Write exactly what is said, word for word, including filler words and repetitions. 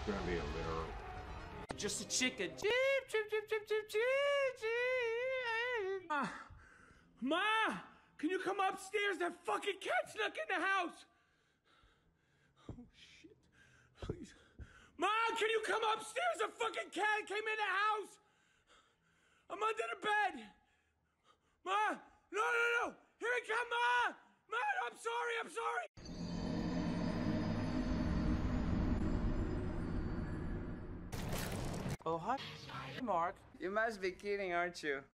gonna be a literal. Just a chicken. Jeep, jeep, jeep, jeep, jeep, jeep, jeep. Ma, Ma, can you come upstairs? That fucking cat snuck in the house. Oh shit! Please, Ma, can you come upstairs? A fucking cat came in the house. I'm under the bed. Ma, no, no, no! Here it comes, Ma! Ma, I'm sorry, I'm sorry. Oh, hi, Mark. You must be kidding, aren't you?